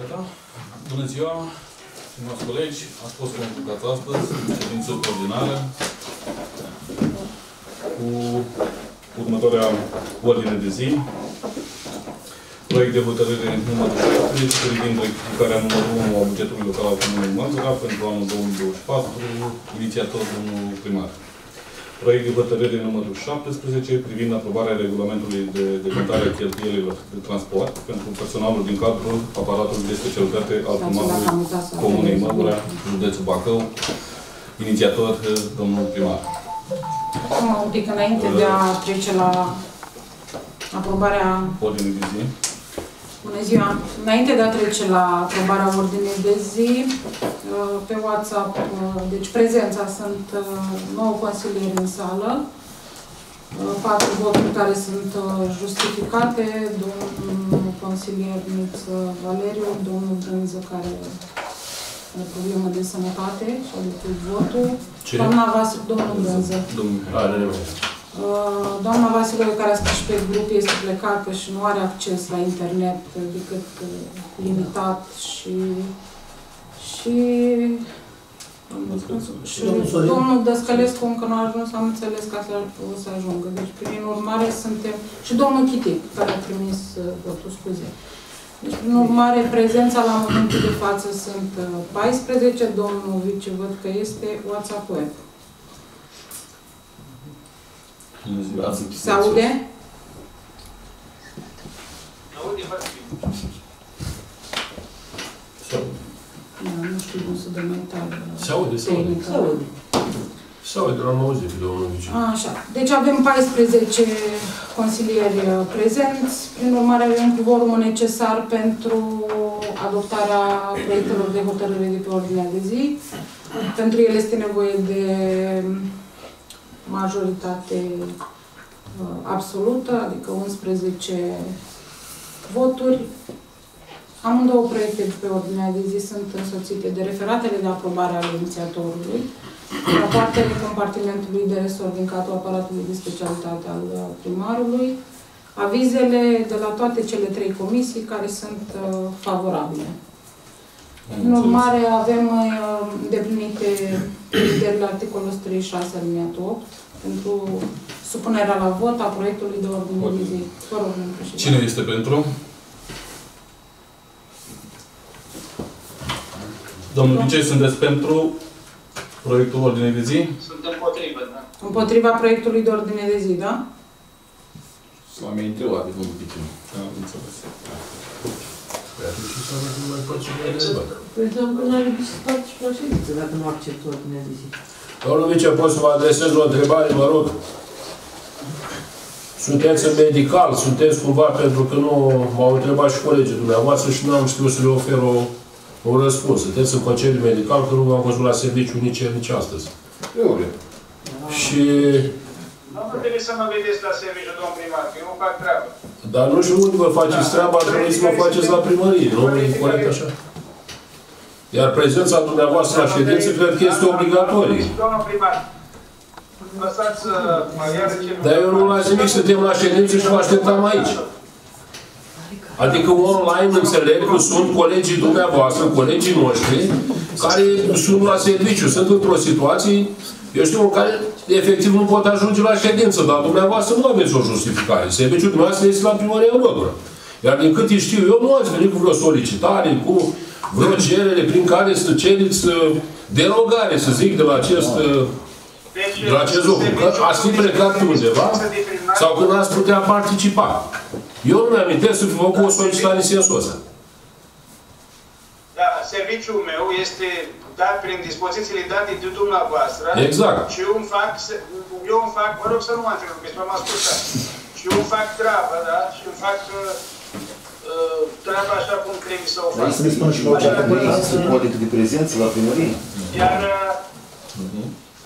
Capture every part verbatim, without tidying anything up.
Gata? Bună ziua, stimați colegi, ați fost convocați astăzi în ședință ordinară cu următoarea ordine de zi. Proiect de hotărâre numărul șaptesprezece privind rectificarea numărul unu a bugetului local al Comunei Măgura pentru anul două mii douăzeci și patru, inițiator domnul primar. Proiect de hotărâre numărul șaptesprezece privind aprobarea regulamentului de decontare a cheltuielilor de transport pentru personalul din cadrul aparatului de specialitate al primarului Comunei Măgura, județul Bacău, inițiator domnul primar. Acum, un pic înainte de a trece la aprobarea ordinii de zi. Bună ziua! Înainte de a trece la aprobarea ordinii de zi, pe WhatsApp, deci prezența, sunt nouă consilieri în sală, patru voturi care sunt justificate, domnul consilier Niță Valeriu, domnul Brânză, care are problemă de sănătate și a depus votul, doamna Vasile, domnul Brânză. Doamna Vasile, care a scris și pe grup, este plecată și nu are acces la internet decât limitat și și, și domnul Dăscălescu încă nu a ajuns, am înțeles că o să ajungă. Deci, prin urmare, suntem... Și domnul Chitic, care a trimis votul, scuze. Deci, prin urmare, prezența la momentul de față sunt paisprezece, domnul Vice văd că este WhatsApp web. Se aude? Aude foarte bine. Se aude. Nu știu cum să dă mai tare. Se aude, se aude. Se aude. Se aude, l-am auzit pe domnul Vice. Așa. Deci avem paisprezece consilieri prezenți. Prin urmare avem cuvorumul necesar pentru adoptarea proiectelor de hotărâre de pe ordinea de zi. Pentru ele este nevoie de majoritate uh, absolută, adică unsprezece voturi. Amândouă proiecte pe ordinea de zi sunt însoțite de referatele de aprobare ale inițiatorului, rapoartele compartimentului de resort din cadrul aparatului de specialitate al primarului, avizele de la toate cele trei comisii care sunt uh, favorabile. În urmare, avem uh, îndeplinite prevederile articolul o sută treizeci și șase aliniatul opt pentru supunerea la vot a proiectului de ordine de zi. Cine este pentru? Domnul Vice, sunteți pentru proiectul ordine de zi? Sunt împotrivă, da. Împotriva proiectului de ordine de zi, da? S-a mai întrebat de domnul Vice. Am înțeles. Păi atunci înseamnă că nu mai face mai debat. Păi înseamnă că n-are ce să faci la ședință, dacă nu acceptă ordinea de zi. Domnul Vice, pot să vă adresez o întrebare, mă rog? Sunteți în medical, sunteți cumva, pentru că nu m-au întrebat și colegii dumneavoastră și nu am știut să le ofer o, un răspuns. Sunteți în concediu medical, că nu v-am văzut la serviciu nici ieri, nici astăzi. Eu vreau. Și... Nu trebuie să mă vedeți la serviciu, domn primar, că eu nu fac treabă. Dar nu știu unde vă faceți treaba, ar trebui să vă faceți la primărie, nu e corect așa? Iar prezența dumneavoastră la ședință cred că este obligatorie. Domnul primar, lăsați iară ce... Dar eu nu las nimic, suntem la ședință și vă așteptam aici. Adică online înțeleg că sunt colegii dumneavoastră, colegii noștri, care sunt la serviciu, sunt într-o situație, eu știu, în care efectiv nu pot ajunge la ședință, dar dumneavoastră nu aveți o justificare. Serviciul dumneavoastră este la primăria Măgura. Iar din cât știu eu, nu ați venit cu vreo solicitare, cu vreo cerere prin care să cereți derogare, să zic, de la acest, de la acest lucru. Că ați fi plecat pe undeva sau că n-ați putea participa. Eu nu mi-amintesc să fi făcut o solicitare în sensul ăsta. Da, serviciul meu este dat prin dispozițiile date de dumneavoastră. Exact. Și eu îmi fac, eu îmi fac, mă rog să nu mă întreb, pentru că m-am ascultat. Și eu îmi fac treaba, da? Și îmi fac uh, treaba așa cum trebuie să o fac. Vrei să ne spună și la cea politică de prezență la primărie? Iar uh,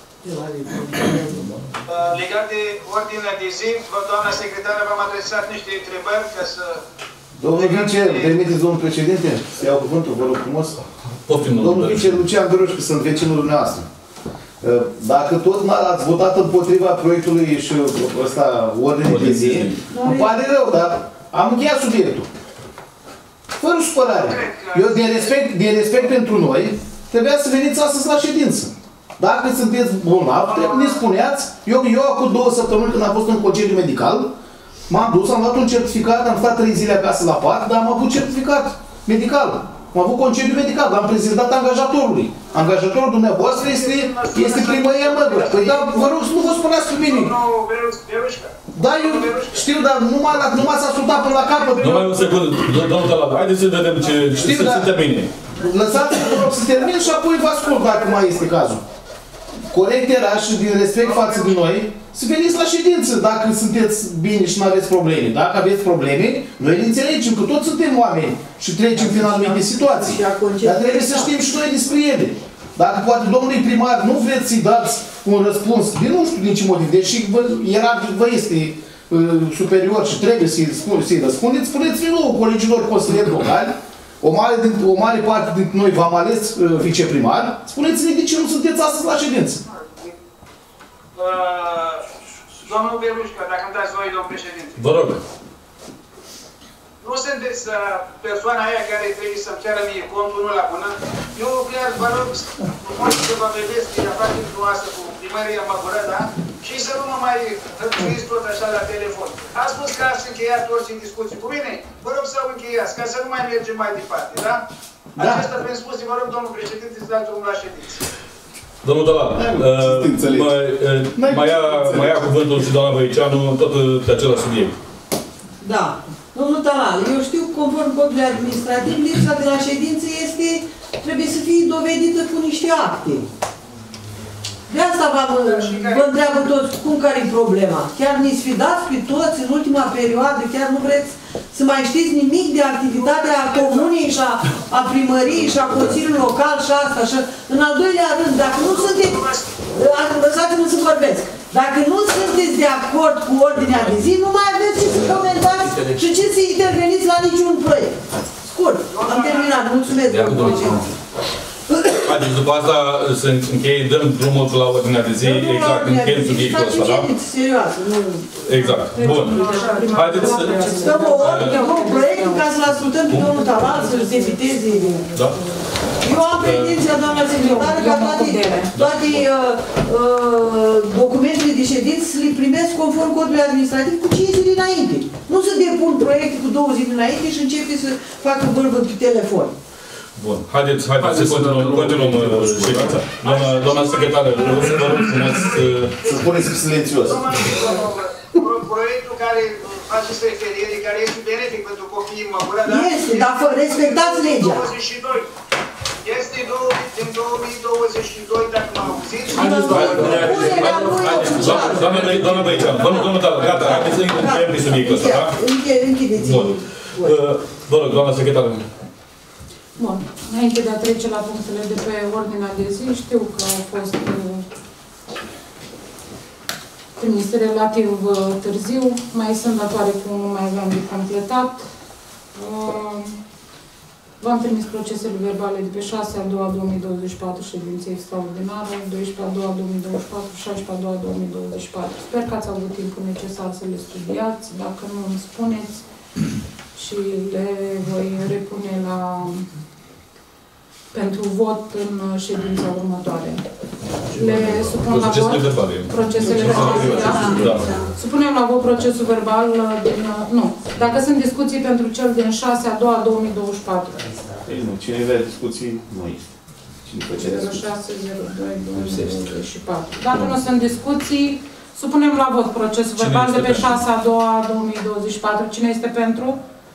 legat de ordinea de zi, doamna secretară v-am adresat niște întrebări ca să... Domnul Vice, permiteți, domnul președinte, să iau cuvântul, vă rog frumos. Domnul Vice, Lucian Gărușcu, sunt vecinul dumneavoastră. Dacă tot ați votat împotriva proiectului și ăsta, ordine de zi, îmi pare rău, dar am încheiat subiectul. Fără supărare. Eu, de respect, de respect pentru noi, trebuia să veniți astăzi la ședință. Dacă sunteți bolnavi, ne spuneați. Eu, eu acum două săptămâni, când am fost în concediu medical, m-am dus, am luat un certificat, am stat trei zile acasă la pat, dar am avut certificat medical. Am avut concediu medical, l-am prezentat angajatorului. Angajatorul dumneavoastră este, este primăria Măgura. Păi da, vă rog să nu vă spuneați pe mine. Da, eu știu, dar nu m-ați ascultat până la capăt. Numai un secund, domnul Talat, haideți să vedem ce se termine. Lăsați-mă, vă rog, să termin și apoi vă ascult dacă mai este cazul. Corect era și din respect față de noi, să veniți la ședință dacă sunteți bine și nu aveți probleme. Dacă aveți probleme, noi ne înțelegem că toți suntem oameni și trecem prin anumite situații. Dar trebuie să știm și noi despre ele. Dacă poate domnului primar nu vreți să-i dați un răspuns, din nu știu din ce motiv, deși vă, era, vă este uh, superior și trebuie să-i să răspundeți, spuneți-i nouă colegilor consilieri locali, o mare, o mare parte dintre noi v-am ales uh, viceprimar, spuneți-ne de ce nu sunteți astăzi la ședință. Uh, domnul Belușca, dacă îmi dați voi, domnul președinte. Vă rog. Nu sunteți uh, persoana aia care trebuie să-mi ceară mie contul, nu la bună. Eu chiar vă rog frumos să vă vedeți din afară dumneavoastră cu primăria Măgură, da? Și să nu mă mai hărțuiți tot așa la telefon. A spus că ați încheiat toți în discuții cu mine, vă rog să o încheiați, ca să nu mai mergem mai departe, da? Da. Acesta prin spus, vă rog, domnul președinte, să dați drumul la ședință. Domnul Talat, uh, mai, uh, mai, ia, mai ia cuvântul și doamna Băiceanu tot pe același subiect. Da. Domnul Talat, eu știu că conform codului administrativ, lipsa de la ședință este, trebuie să fie dovedită cu niște acte. De asta vă, vă întreabă toți cum care e problema. Chiar ne sfidați pe toți în ultima perioadă, chiar nu vreți să mai știți nimic de activitatea comunei și a, a primăriei și a Consiliului Local și asta. Și în al doilea rând, dacă nu sunteți, lăsați-mă să vorbesc, dacă nu sunteți de acord cu ordinea de zi, nu mai aveți ce să comentați și ce să interveniți la niciun proiect. Scurt, am terminat. Mulțumesc, domnul președinte. Haideți, după asta să încheie, dăm drumul la ordinea de zi, exact, încheiem subiectul ăsta, da? Serioasă, nu... Exact. Bun. Haideți să... Stăm o ordine, un proiect ca să-l ascultăm pe domnul Talat, să-l debiteze. Da. Eu am pretenția, doamna secretară, ca toate, toate uh, uh, documentele de ședință să le primesc conform codului administrativ cu cinci zile înainte. Nu să depun proiecte cu două zile înainte și începe să facă bâlbă pe telefon. Bun. Haideți, haideți să continuăm, continuăm ședința. Doamna, doamna secretară, vreau să vă rog frumos să puneți silențios. Proiectul care faceți referire, care este benefic pentru copiii Măgura, dar... Este, dar respectați legea. douăzeci și doi. Este din două mii douăzeci și doi, dacă mă auziți. Doamna Băiceanu, domnul Talat, gata, haideți să încheiem pe subiectul ăsta, da? Închideți. Bun. Vă rog, doamna secretară. Bun. Înainte de a trece la punctele de pe ordinea de zi, știu că au fost trimise relativ târziu. Mai sunt datoare cu nu mai aveam de completat. V-am trimis procesele verbale de pe șase a doua două mii douăzeci și patru, ședințe extraordinară, doisprezece a doua două mii douăzeci și patru, șaisprezece a doua două mii douăzeci și patru. Sper că ați avut timpul necesar să le studiați. Dacă nu, îmi spuneți și le voi repune la pentru vot în ședința următoare. Le supun la vot procesele verbale. Da? Supunem la vot procesul verbal din... Nu. Dacă sunt discuții pentru cel din șase a doua două mii douăzeci și patru. Ei nu. Cine vrea discuții, nu este. zero șase zero doi două mii douăzeci și patru. Dacă nu sunt discuții, supunem la vot procesul verbal de pe șase a doua două mii douăzeci și patru. Cine este pentru?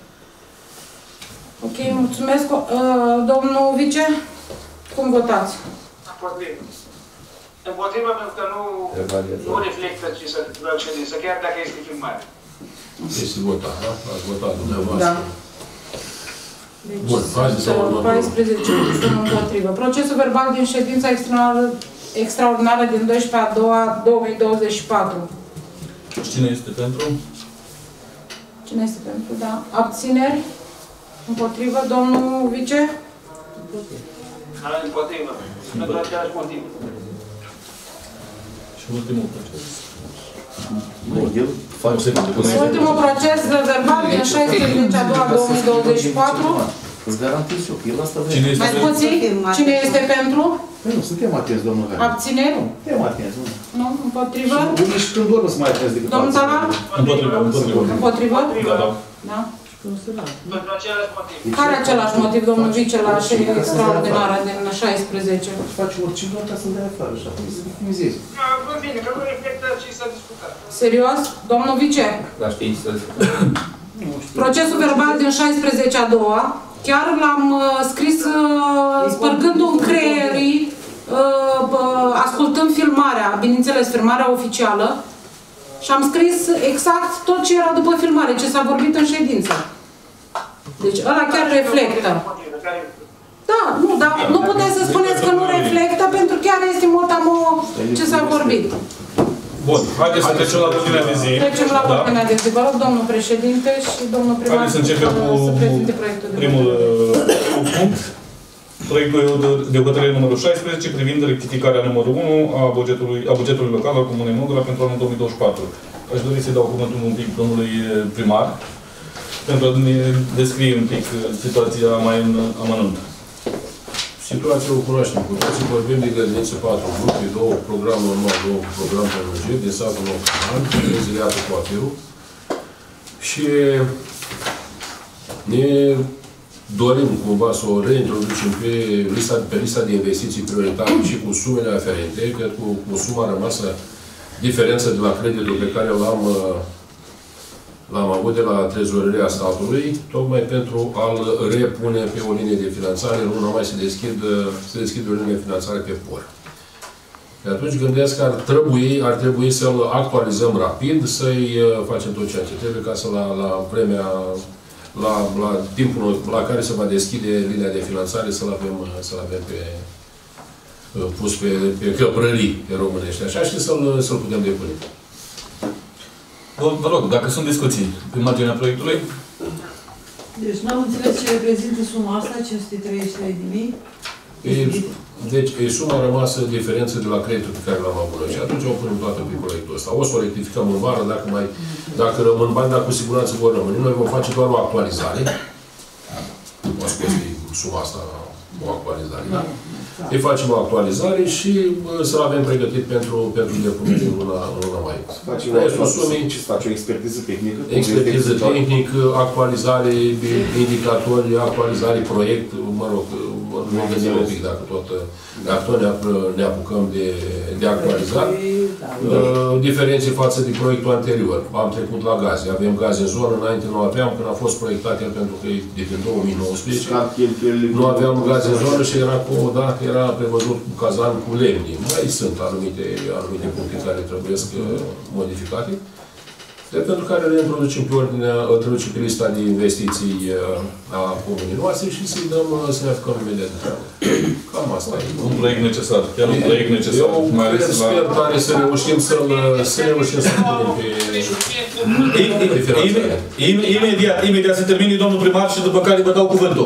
Ok, mulțumesc. Uh, domnul vice, cum votați? Împotrivă. Împotrivă pentru că nu, nu reflectă ce să vreau ședință, chiar dacă este filmare. Este votat, da? Ați votat dumneavoastră. Da. Deci, bun, haideți să urmăm. paisprezece împotrivă. Procesul verbal din ședința extraordinară din doisprezece a doua două mii douăzeci și patru. Cine este pentru? Cine este pentru, da. Abțineri? Împotrivă, domnul vice? Împotrivă. Pentru același motiv. Și ultimul proces. Ultimul proces verbal din șaisprezece a doua două mii douăzeci și patru. Să-ți garantez eu, că el asta vrea. Cine este Mai pentru? puțin? Cine este pentru? Păi nu, suntem atenți, domnul Hagi. Abțineri? Suntem atenți, nu? Nu? Împotrivă? Și unii și când dorm să mai atenți decât Domnul alții. Talar? Împotrivă, împotrivă. Împotrivă? Da, da. Da? Pentru același motiv. Care același motiv, domnul Vice, la ședința extraordinară din șaisprezece? Îți face oricine doar ca să-mi dea afară și apoi să victimizezi. Bă, bine, că nu reflectă ce s-a discutat. Serios? Domnul Vice? La știință. Procesul verbal din șaisprezece a doua, chiar l-am uh, scris uh, spărgându-mi creierii, uh, uh, ascultând filmarea, bineînțeles, filmarea oficială, și am scris exact tot ce era după filmare, ce s-a vorbit în ședință. Deci ăla chiar reflectă. Da, nu, dar nu puteți să spuneți că nu reflectă, pentru că chiar este motamo ce s-a vorbit. Bun, haideți să trecem la ordinea de zi. Trecem la ordinea de zi. Vă rog, domnul președinte și domnul primar, Haideți să începem cu să prezinte proiectul de primul uh, punct. Proiectul de hotărâre numărul șaisprezece privind rectificarea numărul unu a bugetului, a bugetului local al Comunei Mândra pentru anul două mii douăzeci și patru. Aș dori să-i dau cuvântul un pic domnului primar pentru a ne descrie un pic situația mai în amănunt. Situația o cunoaștem cu toții, vorbim de grădinițe patru grupe, două program normal, două program prelungit, din satul nou Canan, reziliată cu apelul. Și ne dorim cumva să o reintroducem pe lista, pe lista de investiții prioritare și cu sumele aferente, că cu, cu suma rămasă diferență de la creditul pe care l-am l-am avut de la trezoreria statului, tocmai pentru a-l repune pe o linie de finanțare, nu numai să deschid, să deschid o linie de finanțare pe P O R. De atunci gândesc că ar trebui, ar trebui să-l actualizăm rapid, să-i facem tot ceea ce trebuie ca să la, la vremea, la, la timpul la care se va deschide linia de finanțare, să-l avem, să-l avem pe, pus pe, pe căprării pe românești, așa, și să-l să putem depune. Vă rog, dacă sunt discuții pe marginea proiectului. Deci n-am înțeles ce reprezintă suma asta, cinci sute treizeci și trei de mii. Deci, e suma rămasă diferență de la creditul pe care l-am avut noi. Și atunci o punem toată pe proiectul ăsta. O să o rectificăm în vară, dacă mai, dacă rămân bani, dar cu siguranță vor rămâne. Noi vom face doar o actualizare. O spus suma asta, o actualizare, da? Îi facem o actualizare și să-l avem pregătit pentru, pentru depunere în luna, în luna mai. Ce faci o expertiză tehnică? Expertiză tehnică, actualizare, indicatori, actualizare, proiect, mă rog, ne gândim un pic dacă tot, dacă tot ne apucăm de, de actualizat. Diferențe față de proiectul anterior. Am trecut la gaze. Avem gaze în zonă, înainte nu aveam, când a fost proiectat el pentru că e de din două mii nouăsprezece. Nu aveam gaze în zonă și era cu o dată, era prevăzut cu cazan cu lemni. Mai sunt anumite, anumite puncte care trebuie modificate. De pentru care le introducem pe ordinea, introducem pe lista de investiții a comunii noastre și să-i dăm, să ne apucăm imediat de treabă. Cam asta e. Un proiect necesar, chiar un proiect necesar. Eu cred, sper tare să reușim să-l să reușim să punem pe... Imediat, imediat să termine domnul primar și după care vă dau cuvântul.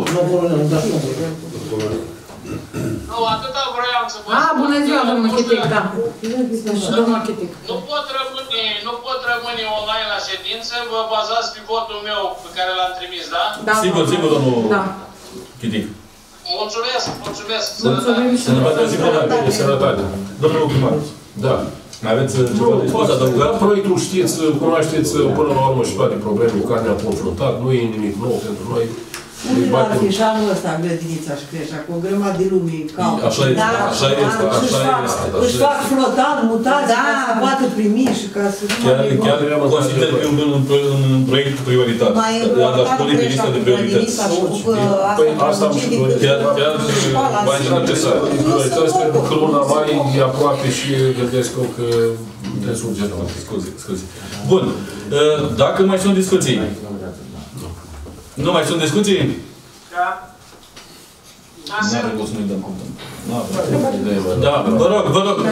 Nu, atâta vreau să vă spun. Ah, bună ziua, domnul Chitic, da. Și domnul Chitic. Nu pot rămâne, nu pot rămâne online la ședință, vă bazați pe votul meu pe care l-am trimis, da? Da. Sigur, sigur, domnul Da. Chitic. Mulțumesc, mulțumesc. Mulțumim și Sănătate, zi De sănătate. Domnul primar. Da. Mai aveți ceva de spus? Da, proiectul știți, cunoașteți până la urmă și toate problemele cu care ne-am confruntat. Nu e nimic nou pentru noi. Unde la afișanul ăsta, grădinița și creșa, cu o grămadă de lume caută. Așa este, așa este, așa este. Își fac flotant, mutați, ca să poată primi și ca să... Chiar consider că e un proiect prioritar. L-aș pune pe lista de priorități. Păi asta am spus. Chiar banii necesari. Priorități pentru că luna mai e aproape și gândesc eu că trebuie să urgentăm. Scuze, scuze. Bun. Dacă mai sunt discuții. Nu mai sunt discuții? Da. N-are cum să nu-i dăm content. Da, vă rog, vă rog.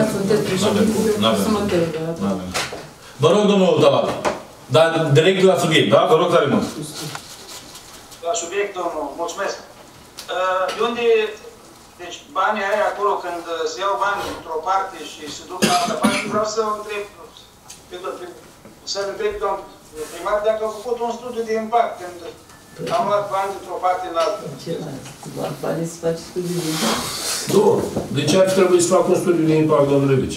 N-avem. Vă rog, domnul Talat. Dar direct la subiect, da? Vă rog tare mult. La subiect, domnul, mulțumesc. De unde, deci banii aia acolo, când se iau bani într-o parte și se duc la altă parte, vreau să întreb, să întreb, domnul primar, dacă a făcut un studiu de impact când Am luat bani dintr-o parte în alta. Ce luat bani să faci studii de impact? Nu. De ce ar trebui să fac un studiu de impact, domnule Vice?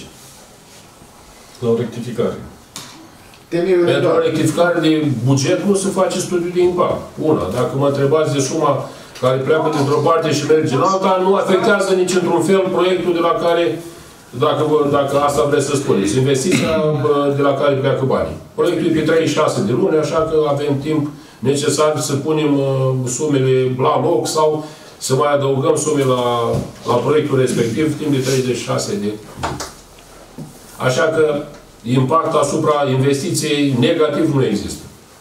La o rectificare. Pentru o rectificare de buget nu se face studiu de impact. Una, dacă mă întrebați de suma care pleacă dintr-o parte și merge în alta, nu afectează nici într-un fel proiectul de la care, dacă, dacă asta vreți să spuneți, investiția de la care pleacă banii. Proiectul e pe treizeci și șase de luni, așa că avem timp necesar să punem sumele la loc sau să mai adăugăm sume la, la proiectul respectiv timp de treizeci și șase de luni. Așa că impact asupra investiției negativ nu există.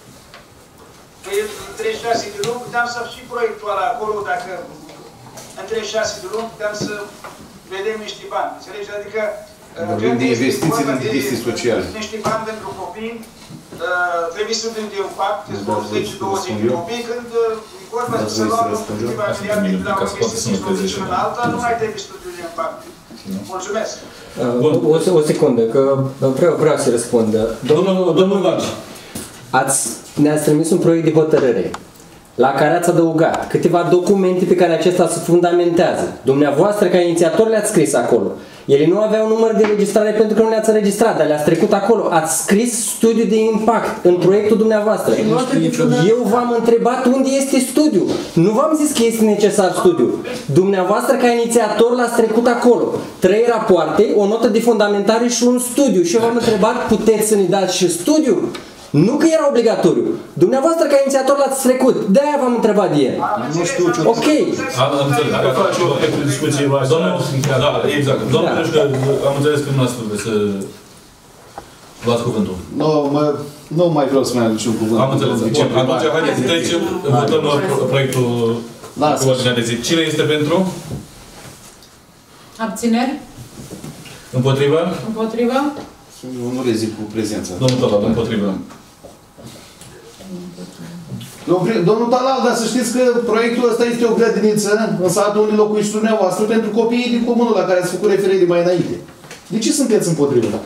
Păi în treizeci și șase de luni puteam să și proiectul ăla acolo, dacă în treizeci și șase de luni puteam să vedem niște bani. Înțelegi? Adică vorbim de investiții din chestii sociale. Niște bani pentru copii, trebuie să vedem de impact, zece douăzeci de copii, când e vorba să luăm câteva miliarde de la o investiție în alta, nu mai trebuie studiul de impact. Mulțumesc! O, o secundă, că vreau, vreau să răspund. Domnul, domnul Vaci. Ați, ne-ați trimis un proiect de hotărâre la care ați adăugat câteva documente pe care acesta se fundamentează. Dumneavoastră, ca inițiator, le-ați scris acolo. Ele nu aveau număr de registrare pentru că nu le-ați înregistrat, dar le-ați trecut acolo. Ați scris studiu de impact în proiectul dumneavoastră. Eu v-am întrebat unde este studiu. Nu v-am zis că este necesar studiu. Dumneavoastră, ca inițiator, l-ați trecut acolo. Trei rapoarte, o notă de fundamentare și un studiu. Și eu v-am întrebat, puteți să ne dați și studiu? Nu că era obligatoriu. Dumneavoastră, ca inițiator, l-ați trecut. De-aia v-am întrebat de el. Nu știu ce... Ok. Am înțeles. Dacă faci o discuție mai... Da, exact. Domnul Pereșcă, am înțeles că dumneavoastră trebuie să luați cuvântul. Nu, mă, nu mai vreau să mai aduc un cuvânt. Am înțeles. Bun, atunci, haideți să trecem, votăm proiectul cu ordinea de zi. Cine este pentru? Abțineri? Împotrivă? Împotrivă? Eu nu rezic cu prezența. Domnul Talal, împotrivă. Domnul Talal, dar să știți că proiectul ăsta este o grădiniță în satul unde locuiți dumneavoastră pentru copiii din comunul la care ați făcut referire mai înainte. De ce sunteți împotrivă?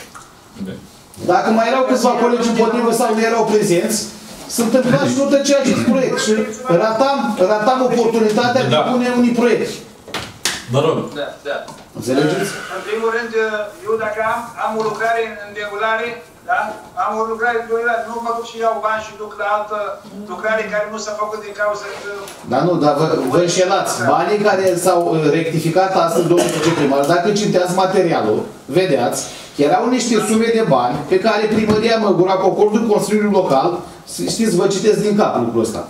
Dacă mai erau câțiva colegi împotrivă sau nu erau prezenți, se întâmpla și nu tăcea acest proiect. Și ratam, ratam oportunitatea de a pune unui proiect. Vă rog. Da, da. Înțelegeți? În primul rând, eu dacă am, am o lucrare în derulare, da? Am o lucrare în derulare, nu mă duc și iau bani și duc la altă lucrare care nu s-a făcut din cauza că... Dar nu, dar vă, vă înșelați. Banii care s-au rectificat astăzi, domnul viceprimar, dacă citeați materialul, vedeați că erau niște sume de bani pe care primăria Măgura, cu acordul Consiliului Local, știți, vă citesc din cap lucrul ăsta,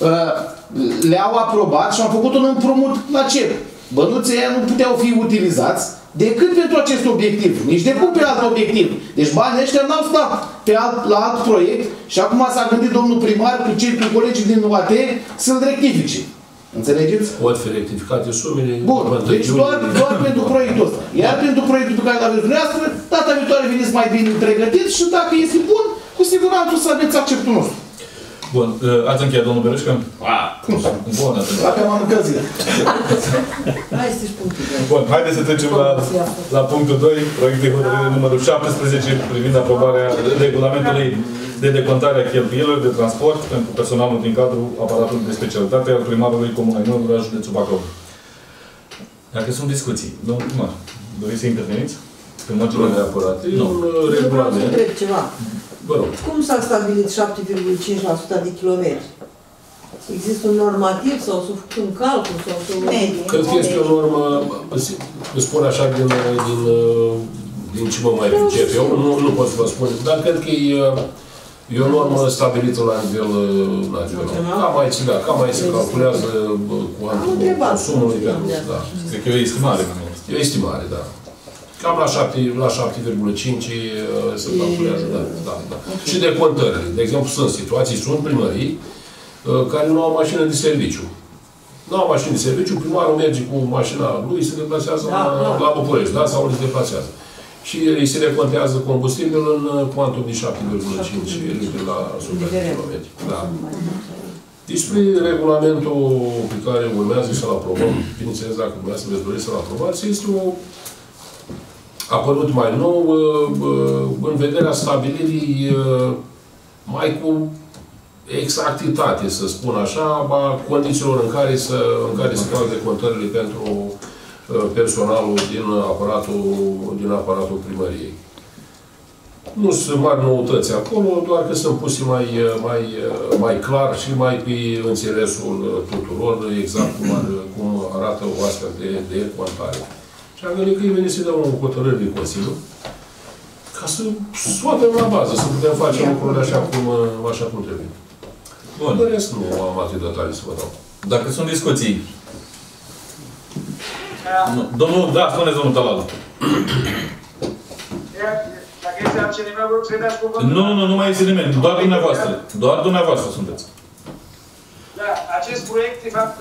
le-au aprobat și au făcut un împrumut la CEP. Bănuții aia nu puteau fi utilizați decât pentru acest obiectiv, nici de cum pe alt obiectiv. Deci banii ăștia n-au stat pe alt, la alt proiect și acum s-a gândit domnul primar cu cei cu colegii din U A T să-l rectifice. Înțelegeți? Pot fi rectificate sumele. Bun, deci doar, doar pentru proiectul ăsta. Iar pentru proiectul pe care îl aveți dumneavoastră, data viitoare veniți mai bine pregătiți și dacă este bun, cu siguranță o să aveți acceptul nostru. Bun, ați încheiat, domnul Bereșcă? Cum să? Bun, atunci. Dacă m-am încălzit. Hai să știi punctul. Bun, haideți să trecem la, la punctul doi, proiect de hotărâre numărul șaptesprezece privind aprobarea regulamentului de decontare a cheltuielor de transport pentru personalul din cadrul aparatului de specialitate al primarului Comunei Nordul, județul Bacău. Dacă sunt discuții, domnul primar, doriți să interveniți? Pe marginea de aparat. E un regulament. Eu întreb ceva. Vă rog. Cum s-a stabilit șapte virgulă cinci la sută de kilometri? Există un normativ sau s-a făcut un calcul? Sau cred că este o normă, îți spun așa din, din, din ce mă mai pricep. Eu nu, nu pot să vă spun, dar cred că e, e o normă stabilită la nivel național. Cam aici, da, cam aici se calculează cuantumul consumului. Da. Cred că e o estimare. E o estimare, da. Cam la șapte virgulă cinci se calculează, da, da, da. Și decontările. De exemplu, sunt situații, sunt primării care nu au mașină de serviciu. Nu au mașină de serviciu, primarul merge cu mașina lui, se deplasează da, la, la București, da? Sau unde se deplasează. Și îi se decontează combustibil în cuantum de șapte virgulă cinci litri la sută de kilometri. Da. Despre regulamentul pe care urmează să-l aprobăm, bineînțeles, dacă urmează să veți dori să-l aprobați, este o apărut mai nou în vederea stabilirii mai cu exactitate, să spun așa, a condițiilor în care, să, în care se fac decontările pentru personalul din aparatul, din aparatul primăriei. Nu sunt mari noutăți acolo, doar că sunt puse mai, mai, mai clar și mai pe înțelesul tuturor, exact cum, ar, cum arată o astfel de, de contare. Și am gândit că e venit să dăm o hotărâre de Consiliu, ca să scoatem la bază, să putem face lucrurile așa cum, așa cum trebuie. Bun. De rest nu am atât de detalii să vă dau. Dacă sunt discuții. Domnul, da, spuneți domnul Talalu. Dacă este altcineva, vă rog să-i dați cuvântul. Nu, nu, nu mai este nimeni. Doar dumneavoastră. Doar dumneavoastră sunteți. Da, acest proiect, de fapt,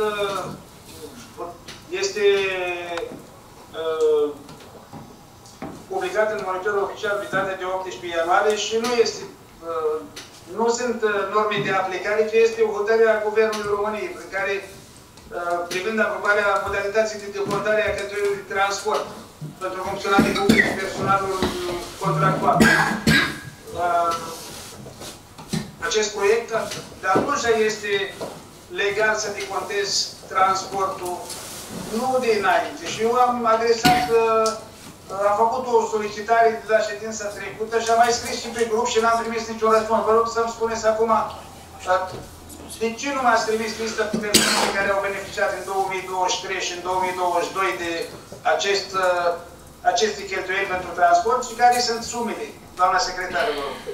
este uh, publicat în monitorul oficial pe data de optsprezece ianuarie și nu este, uh, nu sunt uh, norme de aplicare, ci este o hotărâre a Guvernului României, prin care, uh, privind aprobarea modalității de decontare a cheltuielor de transport pentru funcționarii publici și personalul contractual. Uh, acest proiect, de atunci este legal să decontezi transportul, nu de înainte. Și eu am adresat, uh, am făcut o solicitare de la ședința trecută și am mai scris și pe grup și n-am primit niciun răspuns. Vă rog să-mi spuneți acum, uh, de ce nu m-ați trimis listă cu persoane care au beneficiat în două mii douăzeci și trei și în două mii douăzeci și doi de acest, uh, aceste cheltuieli pentru transport și care sunt sumele? Doamna secretară, vă rog.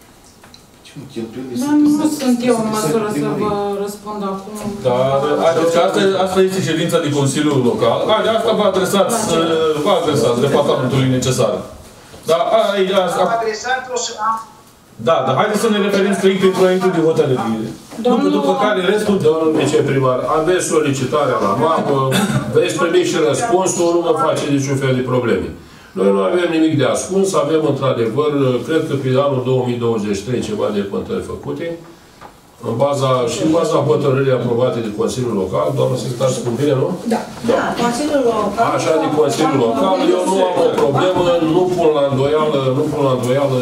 Nu, nu sunt eu în măsură să vă răspund acum. Dar, haideți că asta, asta este ședința de Consiliul Local. Haide, asta vă adresați, vă adresați departamentului necesar. Da, aici, asta... Am adresat-o și am... Da, dar haideți să ne referim strict pe proiectul de hotărâre. După, după care restul... Domnul viceprimar, aveți solicitarea la mapă, veți primi și răspunsul, nu vă face niciun fel de probleme. Noi nu avem nimic de ascuns, avem într-adevăr, cred că pe anul două mii douăzeci și trei ceva de contări făcute, în baza, și în baza hotărârii aprobate de Consiliul Local, doamna secretar, spun bine, nu? Da. Da. Consiliul Local. Așa, de Consiliul Local, eu nu am o problemă, nu pun la îndoială, nu pun la îndoială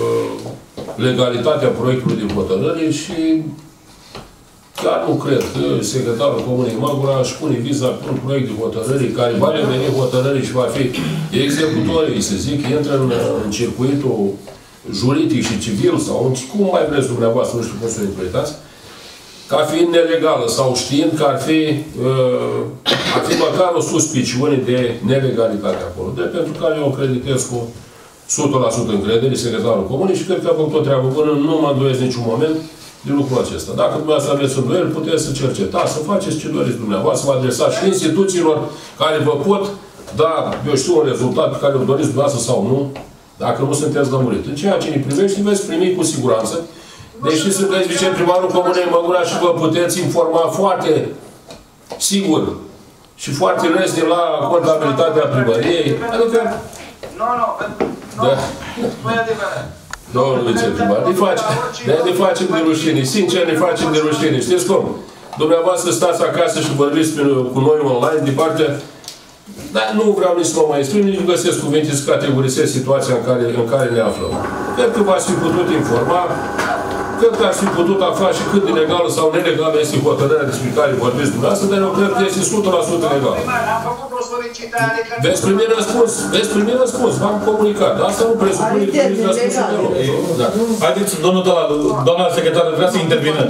legalitatea proiectului de hotărâre și chiar nu cred că secretarul Comunei Măgura își pune viza pe un proiect de hotărâre care va deveni hotărâre și va fi executorii, să zic, intră în, în circuitul juridic și civil sau cum mai vreți dumneavoastră, nu știu cum să o interpretați, ca fiind nelegală sau știind că ar fi, uh, ar fi măcar o suspiciune de nelegalitate acolo. De pentru care eu creditez cu o sută la sută încredere secretarul Comunei și cred că a făcut o treabă bună, nu mă îndoiesc niciun moment de lucrul acesta. Dacă dumneavoastră aveți îndoieli, puteți să cercetați, să faceți ce doriți dumneavoastră, să vă adresați și instituțiilor care vă pot da, eu știu, un rezultat pe care îl doriți dumneavoastră sau nu, dacă nu sunteți lămurit. În ceea ce ne privește, veți primi cu siguranță, deși sunteți viceprimarul Comunei Măgura și vă puteți informa foarte sigur și foarte lesne la contabilitatea primăriei. Adică... Nu, nu, nu, nu e adevărat. Domnul viceprimar, ne facem, ne facem de rușine. Sincer, ne facem de rușine. Știți cum? Dumneavoastră stați acasă și vorbiți cu noi online, de partea... Dar nu vreau nici să mă mai exprim, nici nu găsesc cuvinte să categorisesc situația în care, în care ne aflăm. Cred că v-ați fi putut informa, cred că ați fi putut afla și cât de legală sau nelegală este hotărârea despre care vorbiți dumneavoastră, dar eu cred că este o sută la sută legală. Am făcut o solicitare... Veți primi răspuns, veți primi răspuns, v-am comunicat. Asta nu presupune că primiți răspunsul de loc. Da. Haideți, domnul Talalu, doamna secretară, vrea să intervină.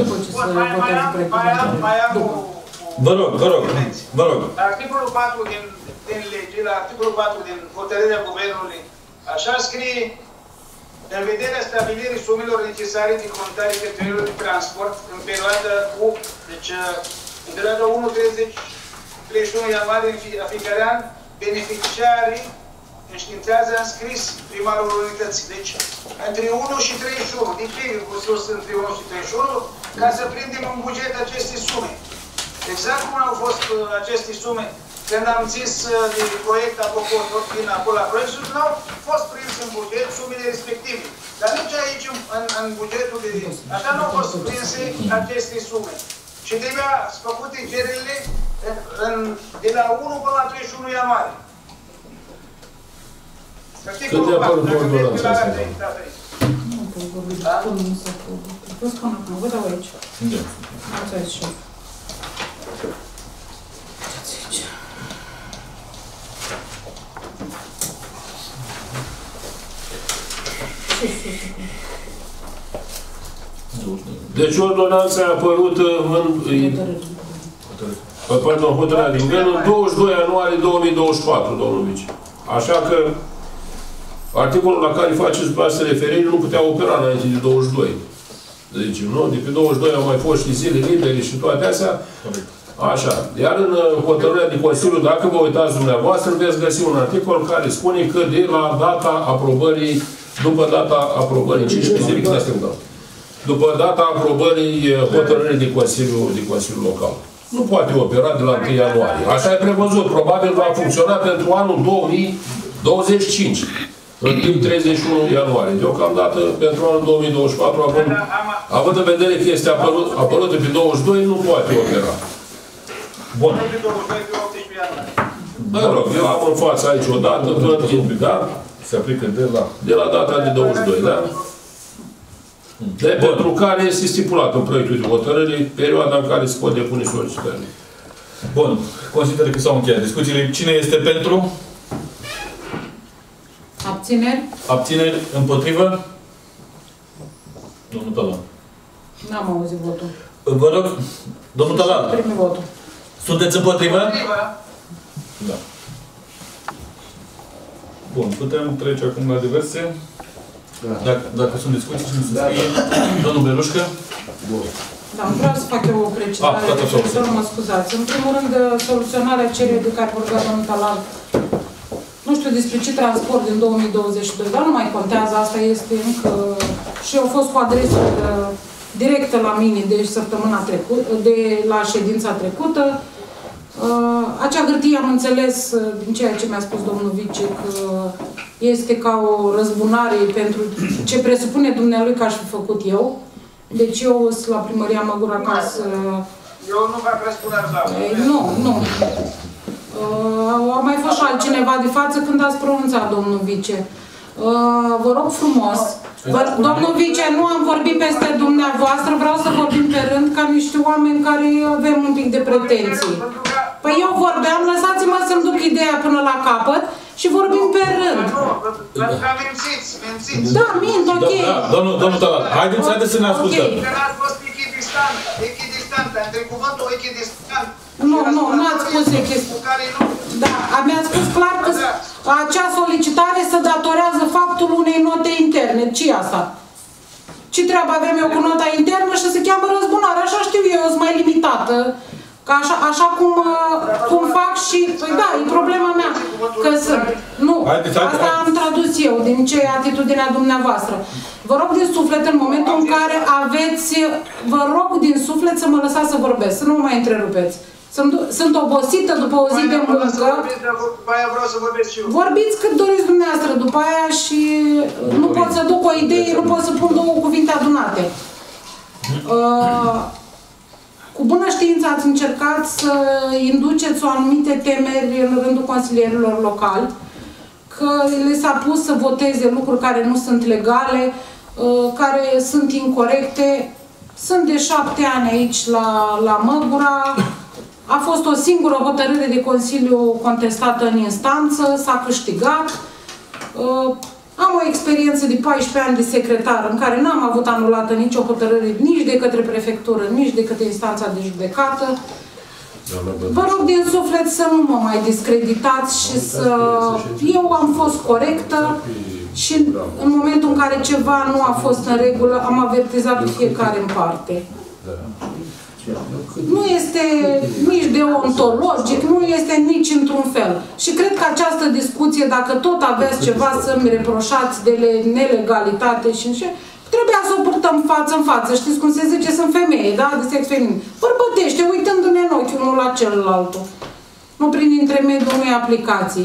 Mai am o... Vă rog, vă rog, vă rog. La articolul patru din, din lege, la articolul patru din hotărârea Guvernului, așa scrie: în vederea stabilirii sumelor necesare de contare cheltuielilor de transport în perioada opt, deci în perioada unu treizeci treizeci și unu ianuarie a fiecare an, beneficiarii înștiințează în scris primarul unității. Deci, între unu și treizeci și unu, de ce e sus între unu și treizeci și unu? Ca să prindem în buget aceste sume. Exact cum au fost uh, aceste sume când am zis uh, de proiect, apropo, tot din acolo la proiect, nu au fost prins în buget sumele respective. Dar nici aici, în, în bugetul de... Așa nu au fost prinse aceste sume. Și trebuia făcute cererile în, în, de la unu până la treizeci și unu ianuarie. Cât de apărut ordonanța asta? că vorbim, spun nu s-a făcut. Vă spun acum, vă dau aici. Da. Ați aici, șef. Ați aici. Ce sus acum? Deci ordonanța a apărut în... Pardon, hotărârea din guvern în douăzeci și doi ianuarie două mii douăzeci și patru, domnul Vice. Așa că articolul la care faceți după asta referire nu putea opera înainte de douăzeci și doi. Deci, nu? De pe douăzeci și doi au mai fost și zile libere și toate astea. Așa. Iar în hotărârea de Consiliu, dacă vă uitați dumneavoastră, veți găsi un articol care spune că de la data aprobării, după data aprobării, cincisprezece zile, când asta îmi după data aprobării hotărârii de Consiliu, de Consiliu Local. Nu poate opera de la întâi ianuarie. Așa e prevăzut. Probabil va funcționa pentru anul două mii douăzeci și cinci. În timp treizeci și unu ianuarie. Deocamdată, pentru anul două mii douăzeci și patru, având, având în vedere că este apărut, apărută pe douăzeci și doi, nu poate opera. Bun. Mă rog, eu am în față aici o dată, tot timpul, da? Se aplică de la... De la data de douăzeci și doi, da? De pentru care este stipulat în proiectul de hotărâre perioada în care se pot depune solicitările. Bun. Consider că s-au încheiat discuțiile. Cine este pentru? Abțineri? Abțineri? Împotrivă? Domnul Talan. N-am auzit votul. Vă rog, domnul Talan. Primul votul. Sunteți împotrivă? Da. Bun. Putem trece acum la diverse. Da. Dacă, dacă sunt discuții, cine să scrie? Domnul Belușcă? Bun. Da, vreau să fac eu o precizare. Ah, nu mă scuzați. În primul rând, soluționarea cererii de care vorbea domnul Talan. Nu știu despre ce transport din două mii douăzeci și doi, dar nu mai contează. Asta este încă... Și eu au fost cu adresă directă la mine de săptămâna trecută, de la ședința trecută. Uh, acea hârtie am înțeles din ceea ce mi-a spus domnul Vice că este ca o răzbunare pentru ce presupune dumnealui că aș fi făcut eu. Deci eu sunt la primăria Măgura ca să... Eu nu fac răzbunare la... Nu, nu. Uh, a mai fost și altcineva de față când ați pronunțat, domnul Vice. Uh, vă rog frumos. Vă, domnul Vice, nu am vorbit peste dumneavoastră, vreau să vorbim pe rând ca niște oameni care avem un pic de pretenții. Păi eu vorbeam, lăsați-mă să-mi duc ideea până la capăt și vorbim pe rând. Pentru că mințiți, mințiți. Da, mint, ok. Da, domnul, domnul Talan, haideți, haideți să ne ascultăm. Că n-ați fost echidistant, echidistant, între cuvântul echidistant. Nu, nu, nu ați spus echidistant. Da, mi-ați spus clar că acea solicitare se datorează faptul unei note interne. Ce-i asta? Ce treabă avem eu cu nota internă și se cheamă răzbunare? Așa știu eu, eu sunt mai limitată. Că așa, așa cum, cum fac și... Păi da, e problema mea. Că sunt... Nu, asta am tradus eu, din ce atitudinea dumneavoastră. Vă rog din suflet, în momentul în care aveți... Vă rog din suflet să mă lăsați să vorbesc, să nu mă mai întrerupeți. Sunt, sunt obosită după o zi de muncă. După aia vreau să vorbesc și eu. Vorbiți cât doriți dumneavoastră după aia și nu pot să duc o idee, nu pot să pun două cuvinte adunate. Uh, cu bună știință ați încercat să induceți o anumite temeri în rândul consilierilor locali, că le s-a pus să voteze lucruri care nu sunt legale, uh, care sunt incorrecte. Sunt de șapte ani aici la, la Măgura. A fost o singură hotărâre de Consiliu contestată în instanță, s-a câștigat. Uh, am o experiență de paisprezece ani de secretar în care n-am avut anulată nicio hotărâre nici de către prefectură, nici de către instanța de judecată. Vă rog din suflet să nu mă mai discreditați și să... Eu am fost corectă și în momentul în care ceva nu a fost în regulă, am avertizat fiecare în parte. Nu este nici deontologic, nu este nici într-un fel. Și cred că această discuție, dacă tot aveți ceva să-mi reproșați de nelegalitate și nu știu, trebuia să o purtăm față în față. Știți cum se zice, sunt femeie, da? De sex feminin. Bărbătește, uitându-ne în ochi unul la celălalt. Nu prin intermediul unei aplicații.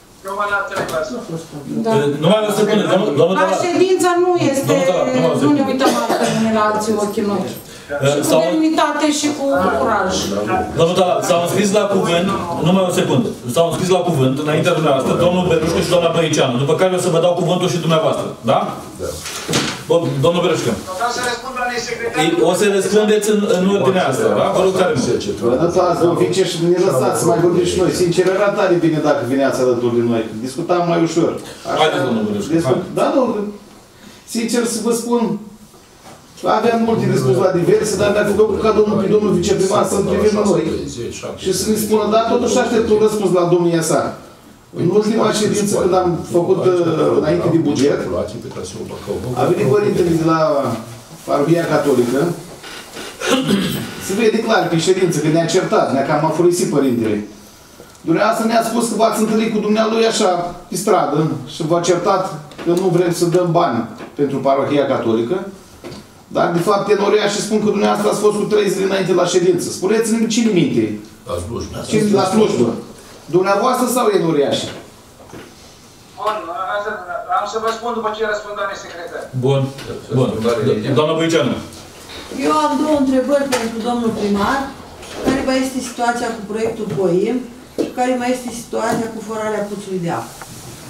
Da. Numai o secundă, domnul La ședință nu este, nu ne uităm altfel unii la alții ochi în ochi. Și cu demnitate și cu curaj. Domnul Talan, s-au înscris la cuvânt, numai o secundă, s-au înscris la cuvânt înaintea dumneavoastră, domnul Belușcă și doamna Băiceanu, după care o să vă dau cuvântul și dumneavoastră, da? Da. Bun, domnul Berășcă. Vreau să răspund la nesecretar. O să răspundeți în, în ordinea asta, da? Vă rog tare mult. Vă lăsați, domnul vice, și ne lăsați să mai vorbim și noi. Sincer, era tare bine dacă vineați alături de noi. Discutam mai ușor. Haideți, domnul Berășcă. Discut... Da, domnul. Sincer să vă spun, aveam multe de spus la diverse, dar mi-a făcut ca domnul, pe domnul viceprimar să întrebim noi și să ne spună, dar totuși aștept un răspuns la domnia sa. În ultima ședință, când am făcut înainte de buget, a venit părintele de la Parohia Catolică, se vede clar pe ședință, că ne-a certat, ne-a cam afurisit părintele. Dumneavoastră ne-a spus că v-ați întâlnit cu dumnealui așa, pe stradă, și v-a certat că nu vrem să dăm bani pentru Parohia Catolică, dar de fapt tenoriașii spun că dumneavoastră ați fost cu trei zile înainte la ședință. Spuneți-ne cine minte? La slujbă. Cine la slujbă? Dumneavoastră sau enoriașii? Bun, am să vă spun după ce răspund, doamne secretar. Bun, bun. Doamna Băiceanu. Eu am două întrebări pentru domnul primar. Care mai este situația cu proiectul Poim și care mai este situația cu forarea puțului de apă?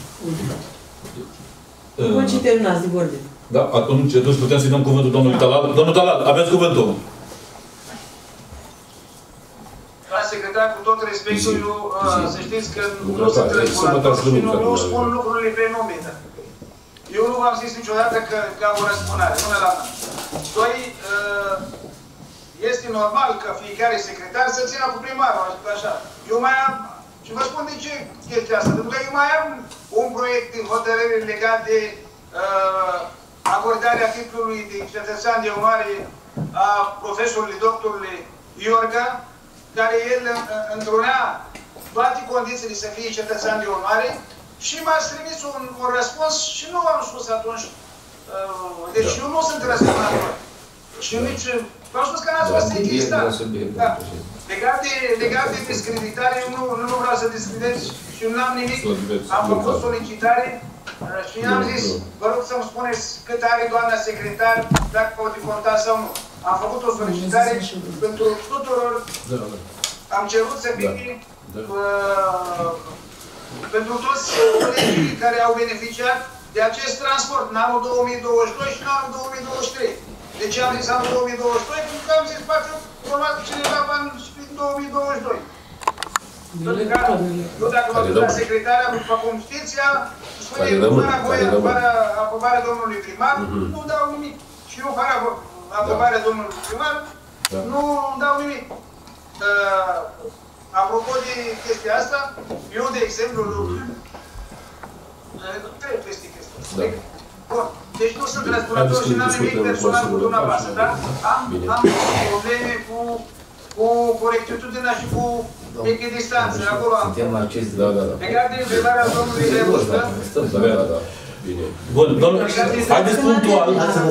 După ce terminați de vorbit. Da, atunci, atunci putem să-i dăm cuvântul domnului Talal. Domnul Talal, aveți cuvântul. Doamne secretar, cu tot respectul, eu, să știți că nu sunt răspunător și nu, nu spun lucrurile pe nume. Eu nu v-am zis niciodată că, că am o răspunare, nu la mână. Doi, este normal că fiecare secretar să țină cu primarul, așa. Eu mai am, și vă spun de ce chestia asta, pentru că eu mai am un proiect de hotărâre legat de uh, acordarea titlului de cetățean de onoare a profesorului doctorului Iorga, care el întrunea toate condițiile să fie cetățean de onoare și m-a trimis un, un răspuns și nu am spus atunci. Uh, deci da. Eu nu sunt răspunător. Și nici... V-am spus că n-ați fost existat. Da. Legat de, legat de discreditare, eu nu, nu vreau să discredez și nu am nimic. Am făcut solicitare și am zis, vă rog să-mi spuneți cât are doamna secretar, dacă poate conta sau nu. Am făcut o solicitare pentru tuturor. Am cerut să fie uh, pentru toți colegii care au beneficiat de acest transport în anul două mii douăzeci și doi și în anul două mii douăzeci și trei. De ce am zis anul două mii douăzeci și doi? Pentru că am zis, poate urmați cineva bani și în două mii douăzeci și doi. Eu dacă mă duc la secretarea, după cum știți, ea spune, fără voia, fără aprobarea domnului primar, nu dau nimic. Și eu, fără aprobarea domnului primar, nu dau nimic. Apropo de chestia asta, eu, de exemplu, trec peste chestia asta. Bun. Deci nu sunt răspunător și n-am nimic personal cu dumneavoastră, dar am, am probleme cu, cu corectitudinea și cu echidistanță. Acolo am. Legat de întrebarea domnului Levușcă. Bun, domnul, haideți punctual.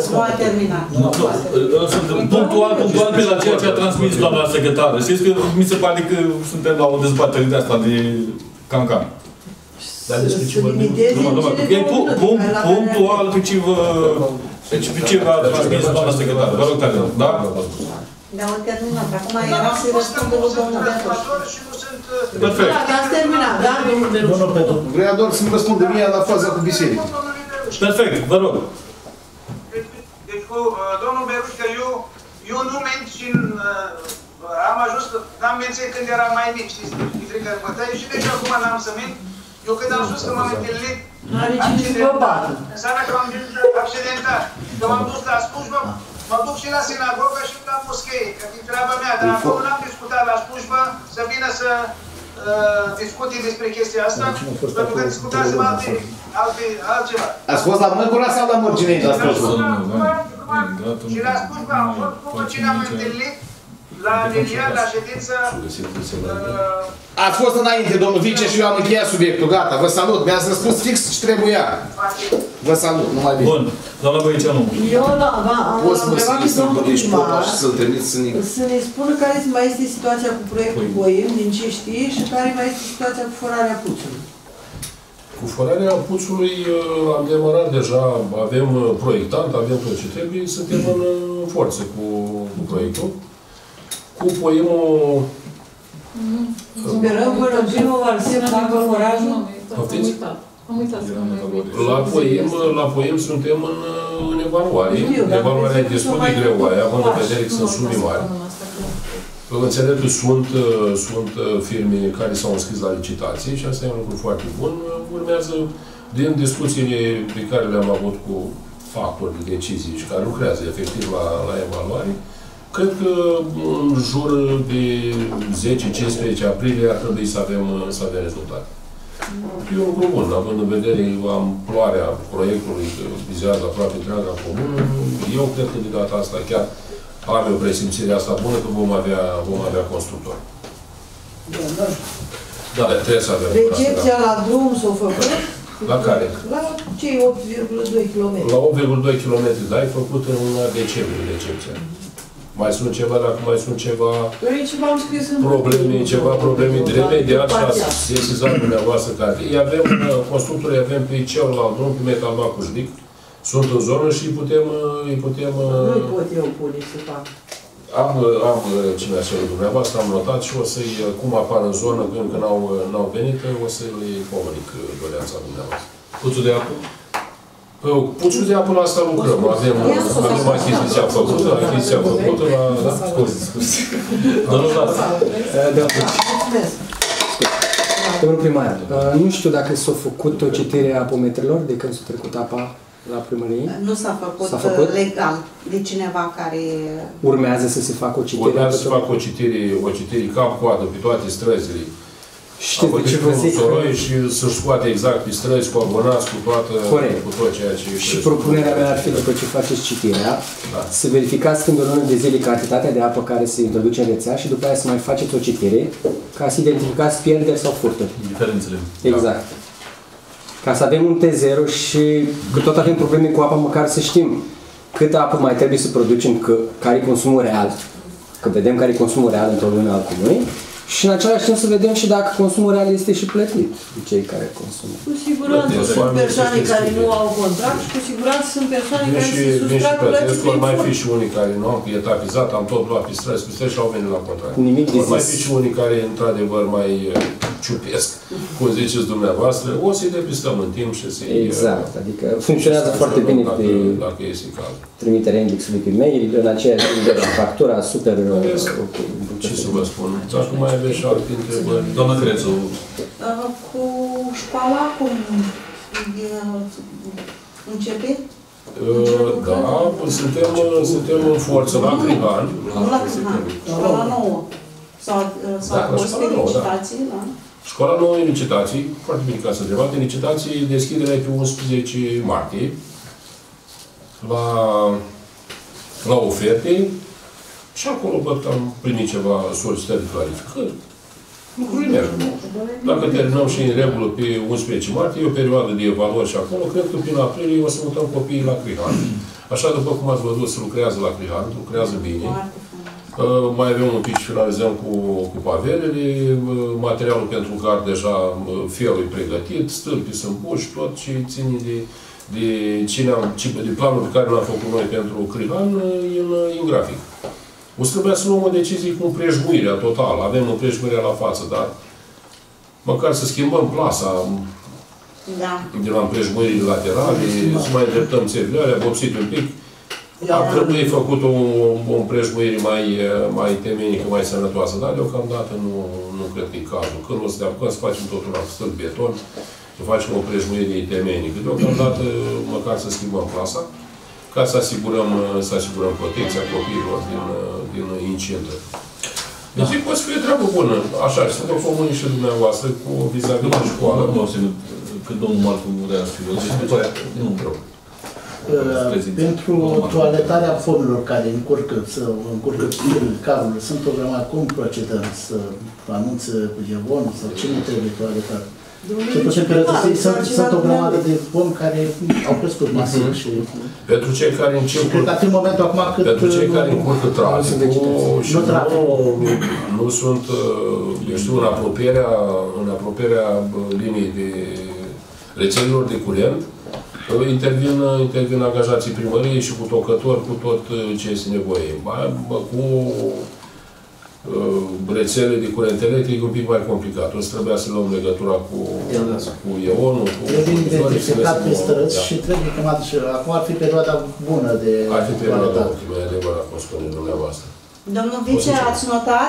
Punctual, punctual pe la ceea ce a transmis doamna secretară. Știți că mi se pare că suntem la o dezbatere de asta de cancan. Dar despre ce vorbim? E punctual pe ce vă... Pe ce v-a transmis doamna secretară. Vă rog tare, da? Ne-am terminat. Acum era să răspundă lui domnul Beatoș. Perfect. Da, ați terminat, da? Domnul Beatoș. Vrea doar să-mi răspundă mie la faza cu biserică. Perfect, vă rog. Deci cu domnul Berușcă, eu, eu nu mențin, am ajuns, n-am menținut când eram mai mic, știți, Petrică în bătaie și deci acum n-am să mint. Eu când am spus că m-am întâlnit înseamnă că m-am accidentat. Că m-am dus la slujbă, mă duc și la sinagogă și la moschee, că e treaba mea, dar acolo n-am discutat la slujbă să vină să uh, discute despre chestia asta, pentru că discutasem alte, alte, altceva. Ați fost la Măgura sau la Mărginei la slujbă? Și la slujbă am fost, după ce ne-am întâlnit, la Lilian, la ședință... Uh, Ați fost înainte, domnul vice, și eu am încheiat subiectul. Gata, vă salut. Mi-ați răspuns fix ce trebuia. Vă salut, numai bine. Bun, doamna Băiceanu. Eu da, am întrebat pe domnul primar să ne spună care mai este situația cu proiectul Poim, din ce știi, și care mai este situația cu forarea puțului. Cu forarea puțului am demarat deja, avem proiectant, avem tot ce trebuie, suntem în forță cu, cu proiectul. Cu Poimul... Sperăm că Răzimul va semna cu forajul. Am uitat. Am uitat să la Poim, la Poim suntem în în evaluare. Evaluarea e destul de greu, având în vedere că sunt sume mari. Înțeleptul sunt, sunt firme care s-au înscris la licitație și asta e un lucru foarte bun. Urmează, din discuțiile pe care le-am avut cu factori de decizii și care lucrează efectiv la, la evaluare, cred că în jur de zece cincisprezece aprilie ar trebui să avem, să avem rezultate. E un lucru bun, având în vedere amploarea proiectului, că vizează aproape întreaga comună, eu cred că de data asta chiar am o presimțire asta bună că vom avea, vom avea constructori. Da, trebuie să avem. Recepția la drum s-a făcut? La care? La cei opt virgulă doi kilometri. La opt virgulă doi kilometri, da, e făcut în luna decembrie recepția. Mai sunt ceva, dacă mai sunt ceva probleme, ceva probleme de remediat și a sesizat dumneavoastră care. Îi avem, constructorii avem pe celălalt drum, pe Metalmac Cușlic, sunt în zonă și îi putem... Îi putem nu pot eu pune să fac. Am, am cine așa dumneavoastră, am notat și o să-i, cum apar în zonă, când n-au venit, o să-i comunic doleanța dumneavoastră. Puțul de apă? Puțul de apă la asta lucrăm. Avem, avem achiziția făcută, achiziția făcută la... Da? Scuze, scuze. Domnul Vlad. Domnul primar, nu știu dacă s-a făcut o citire a apometrelor de când s-a trecut apa la primărie? Nu s-a făcut, făcut legal de cineva care... Urmează să se facă o citire? Urmează să se facă o citire, o citire cap-coadă pe toate străzile. Știți de ce vă zic? Și să-și scoate exact pe străzi, cu abonați, cu toată, corect, cu tot ceea ce... Și propunerea mea ar fi, după ce faceți citirea, da, să verificați când o lună de zile cantitatea de apă care se introduce în rețea și după aia să mai faceți o citire ca să identificați pierderi sau furturi. Diferențele. Exact. Da. Ca să avem un T zero și că tot avem probleme cu apa, măcar să știm câtă apă mai trebuie să producem, că, care e consumul real, că vedem care e consumul real într-o lună al comunei, și în același timp să vedem și dacă consumul real este și plătit de cei care consumă. Cu siguranță sunt persoane care nu au contract și cu siguranță sunt persoane care se sustrag plății prin mai fi și unii care nu au etapizat, am tot luat pe străzi, pe străzi și au venit la contract. Nimic de zis. Mai fi și unii care, într-adevăr, mai ciupesc, cum ziceți dumneavoastră, o să-i depistăm în timp și să-i... Exact, adică funcționează foarte bine dacă, pe dacă este cazul. Trimiterea indexului pe mail, în aceea zi factura super... Ce să vă spun? Dacă mai aveți și alte întrebări. Doamna Crețu. Cu școala, cum începe? Da, suntem, suntem în forță la Crihan. La Crihan, școala nouă. S-au fost pe licitații, da? Școala nouă e licitații, foarte bine că ați întrebat, în licitații deschiderea pe unsprezece martie, la, la oferte, și acolo văd că am primit ceva solicitări de clarificări. Lucrurile merg. Dacă terminăm și în regulă pe unsprezece martie, e o perioadă de evaluări și acolo, cred că prin aprilie o să mutăm copiii la Crihan. Așa, după cum ați văzut, se lucrează la Crihan, lucrează bine. Uh, mai avem un pic și finalizăm cu, cu pavelele, uh, materialul pentru gard deja, uh, felul e pregătit, stâlpii sunt puși, tot ce ține de, de, cine am, de planul pe care l-am făcut noi pentru Crihan, uh, în, în grafic. O să trebuia să luăm o decizie cu împrejmuirea totală. Avem împrejmuirea la față, dar măcar să schimbăm plasa, da, de la împrejmuirii laterale, să mai îndreptăm țevile alea, vopsite un pic. Ar trebui făcut o, o împrejmuire mai, mai temenică, mai sănătoasă, dar deocamdată nu, nu cred că e cazul. Când o să ne apucăm să facem totul la stâlp beton, să facem o împrejmuire temenică. Deocamdată, măcar să schimbăm plasa, ca să asigurăm, să asigurăm protecția copiilor din, din incentră. Deci da, poate să fie treabă bună. Așa, și să vă comunic și dumneavoastră cu vis-a-vis de școală. Cât domnul Marcu vrea să fiu, nu vreau. Pentru toaletarea fomelor care încurcă, să încurcă cablul, sunt programat cum procedăm? Să anunțe Evon sau cine trebuie toaletat? Și puțin pe rătăsii sunt, sunt o grămadă de fomi care au crescut masiv și... Pentru cei care încep... Și cred că în momentul acum cât... Pentru cei care încurcă traficul și nu, nu sunt, eu știu, în apropierea, în apropierea liniei de rețelelor de curent, intervin, intervin angajații primăriei și cu tocători, cu tot ce este nevoie. Cu rețele de curent electric un pic mai complicat. O să trebuia să luăm legătura cu, cu EON-ul, cu... E bine identificat pe străzi și trebuie chemat și acum ar fi perioada bună de... Ar fi perioada optimă, e adevărat, cum spune dumneavoastră. Domnul vice, ați notat?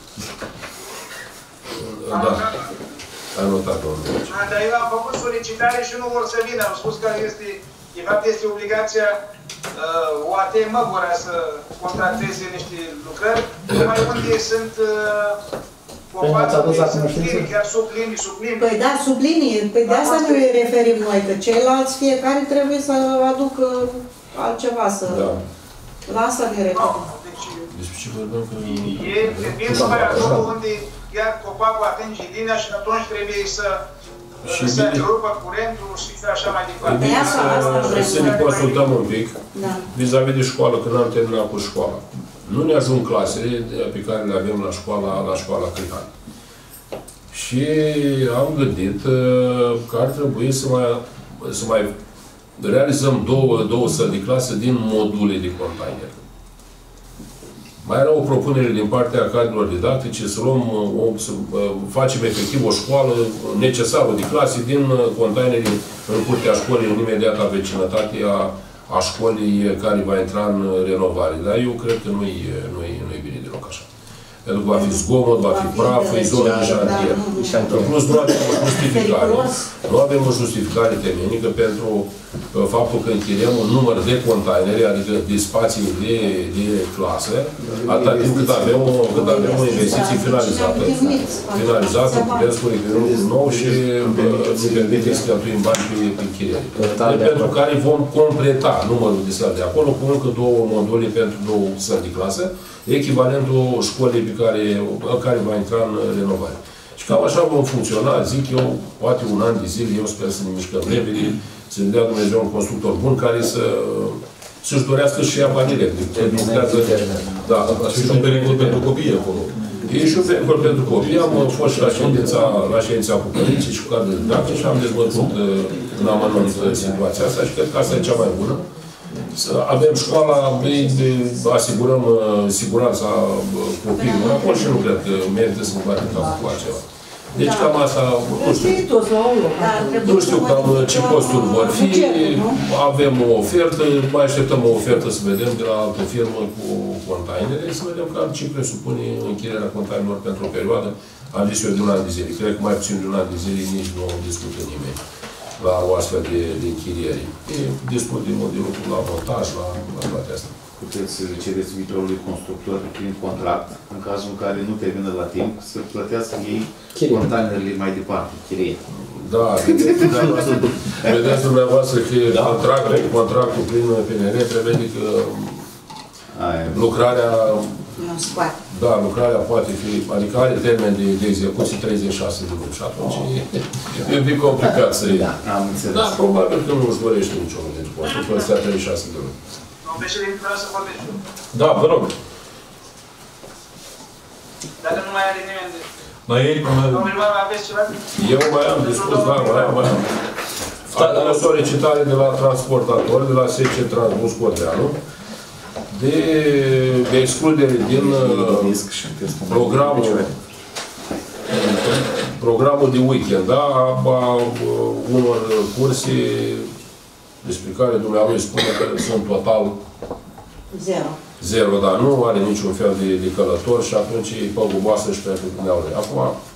Da. Am notat, domnul vice. Dar eu am făcut solicitare și nu vor să vină. Am spus că este, de fapt, este obligația uh, O A T Măgura să contracteze niște lucrări, numai unde sunt uh, o față, sunt linii, chiar sub linii, sub linii. Păi da, sub linii. Păi de asta ne referim noi, că ceilalți fiecare trebuie să aducă altceva, să... Da. La asta ne referim. Despre ce vorbim că... E, vin numai acolo unde iar copacul atinge linia și atunci trebuie să Și să rupă curentul și așa mai departe. E bine să, să ne consultăm un pic vis-a-vis de școală, când am terminat cu școala. Nu ne ajung clasele pe care le avem la școala, la școala Crihan. Și am gândit că ar trebui să mai, să mai realizăm două, două săli de clasă din module de container. Mai era o propunere din partea cadrelor didactice să luăm, o, să facem efectiv o școală necesară de clase din containerii în curtea școlii, în imediata vecinătate a, a școlii care va intra în renovare. Dar eu cred că nu-i nu-i, nu-i bine deloc așa. Pentru că va fi zgomot, va fi praf, e zonă de șantier. În plus, nu avem o justificare. Nu avem o justificare temenică pentru faptul că închiriem un număr de containere, adică de spații de, de clasă, atâta timp cât avem o, cât avem o investiție finalizată, finalizată, cu preț cu rechirilul nou și ne permite să cheltuim bani pe închiriere. Pentru care vom completa numărul de săli de acolo cu încă două module pentru două săli de clasă, echivalentul școlii pe care, care va intra în renovare. Și cam așa vom funcționa, zic eu, poate un an de zile, eu sper să ne mișcăm repede, să ne dea Dumnezeu un constructor bun care să să-și dorească și ia bani direct. Da, și un pericol pentru copii acolo. E și un pericol pentru copii. Am fost și la ședința, la ședința cu părinții și cu cadrul didactic și am dezbătut în amănunt situația asta și cred că asta e cea mai bună. Să avem școala, asigurăm siguranța copiilor acolo și nu cred că merită să ne batem capul cu altceva. Deci cam asta, nu știu. Nu știu cam ce posturi vor fi. Avem o ofertă, mai așteptăm o ofertă să vedem de la altă firmă cu containere, să vedem cam ce presupune închirierea containerilor pentru o perioadă. Am zis eu de un an de zile. Cred că mai puțin de un an de zile nici nu discută nimeni la o astfel de, de închiriere. E discut din mod de lucru la montaj, la, la toate astea. Puteți să cereți viitorului constructor prin contract, în cazul în care nu termină la timp, să plătească ei containerele mai departe, chirie. Da, vedeți dumneavoastră că da, contractul, contractul prin P N R prevede că Aia. lucrarea da, lucrarea poate fi, adică are termen de, de execuție treizeci și șase de luni și atunci e, e un pic complicat să iei. Da, am înțeles. Da, probabil că nu își dorește niciunul dintre constructori să ia treizeci și șase de luni. Domnul președinte, vreau să vorbesc. Da, vă rog. Dacă nu mai are nimeni de... Mai e... Domnul primar, aveți ceva? Eu mai am discurs, da, mai am, mai am. Am o solicitare de la transportator, de la S C Transbus Cordeanu, de, de excludere din programul, programul de weekend, da, a unor curse despre care dumneavoastră spune că sunt total zero. Zero, dar nu are niciun fel de, de călător și atunci e păguboasă și pentru dumneavoastră. Acum,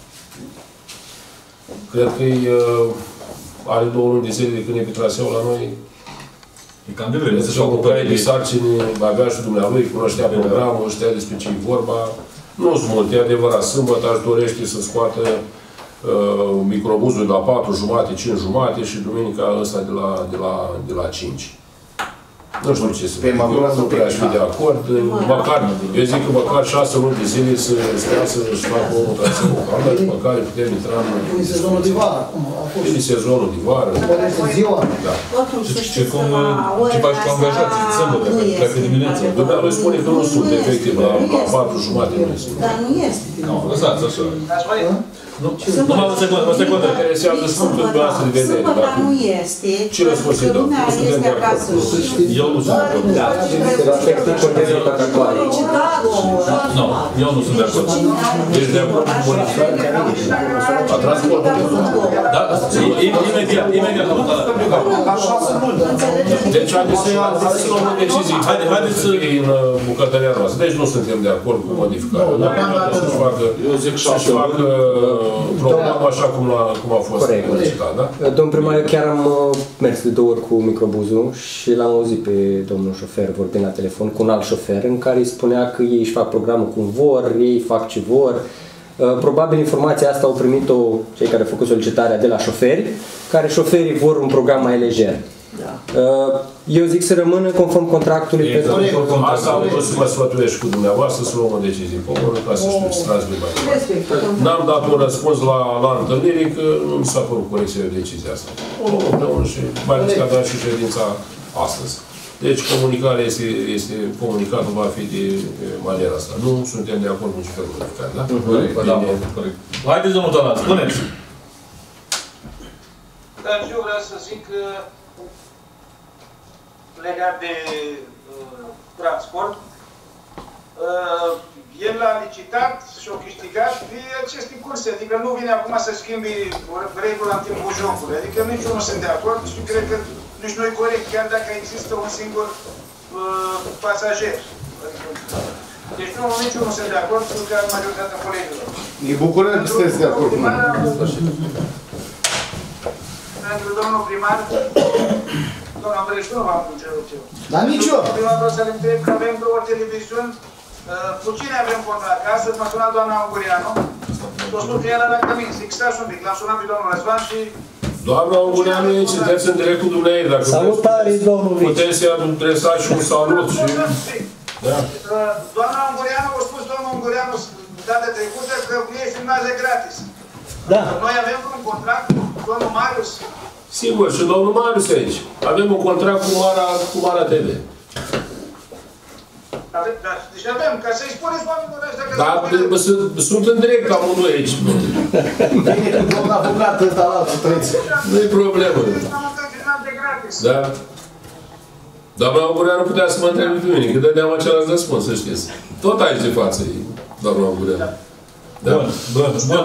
cred că e, are două luni de zile de când e pe traseu la noi. E cam de vreme să-și ocupare de sarcini, avea și dumneavoastră, cunoștea programul, știa despre ce e vorba. Nu sunt multe, e adevărat. Sâmbătă aș dorește să scoată uh, microbuzul de la patru jumate, cinci jumate și duminica ăsta de la, de la, de la cinci. Nu știu ce să fac. Eu nu prea aș fi de acord. Măcar, eu zic că măcar șase luni de zile să stea să-și facă o traseu locală, după care putem intra în... În sezonul de vară, acum a fost. În sezonul de vară. În ziua. Da. Ce faci cu angajații? Sâmbătă, pleacă dimineața. Dumneavoastră spune că nu sunt efectiv la patru jumate. Dar nu este. Lăsați așa. Nu, numai o secundă, o secundă. Interesează punctul dumneavoastră de vedere. Sâmbătă nu este, ce răspuns că lumea este acasă. El nu sunt de acord. Da, respectiv condițiile contractuale. Nu, eu nu sunt de acord. Ești de acord cu modificarea a transportului? Da, imediat, imediat. Deci, haideți să luăm o decizie. Haideți să fie în bucătăria noastră. Deci nu suntem de acord cu modificarea. Să-și facă, să-și facă programul așa cum a, cum a fost solicitat, da? Domnul primar, eu chiar am mers de două ori cu microbuzul și l-am auzit pe domnul șofer vorbind la telefon cu un alt șofer în care îi spunea că ei își fac programul cum vor, ei fac ce vor. Probabil informația asta au primit-o cei care au făcut solicitarea de la șoferi, care șoferii vor un program mai lejer. Da. Eu zic să rămână conform contractului. Exact. Pe asta am vrut să mă sfătuiești cu dumneavoastră să luăm o decizie comună ca să știu să transmit mai departe. N-am dat un răspuns la, la întâlnire că nu mi s-a părut corecție decizia asta. O luăm împreună și mai ales că a dat și ședința astăzi. Deci comunicarea este, este comunicatul va fi de maniera asta. Nu suntem de acord cu nici felul modificare, da? Corect, da, corect. Haideți, domnul Tălat, spuneți! Dar eu vreau să zic că legat de uh, transport, uh, el a licitat și a câștigat de aceste curse. Adică nu vine acum să schimbi regula în timpul jocului. Adică nici nu sunt de acord și cred că nici nu e corect, chiar dacă există un singur uh, pasager. Adică, deci nu, nici nu sunt de acord cu majoritatea colegilor. E bucurăm că sunteți de acord cu noi. Pentru domnul primar, doamna Bărești, nu v-am cerut ceva. Dar nici eu. Primar vreau să-l întreb că avem două televiziuni, cu cine avem contract? Astăzi m-a sunat doamna Ungureanu, s-a spus că era la cămin, zic, stați un pic, l-am sunat pe domnul Răzvan și... Doamna Ungureanu, sunteți în direct cu dumneavoastră, dacă salutare, domnul Vici. Puteți să-i adresați și un salut și... Da. Doamna Ungureanu a spus domnul Ungureanu data trecută că ei filmează gratis. Da. Noi avem un contract cu domnul Marius. Sigur, și domnul Marius aici. Avem un contract cu Mara, cu Mara T V. Deci avem, ca să-i spuneți oamenilor ăștia că... Da, sunt în direct amândoi aici. Bine, cu domnul avocat ăsta la altul trăiți. Nu-i problemă. Da. Doamna Ungureanu putea să mă întrebe pe mine, că dădeam același răspuns, să știți. Tot aici de față e, doamna Ungureanu. Da. Bun, bun, bun.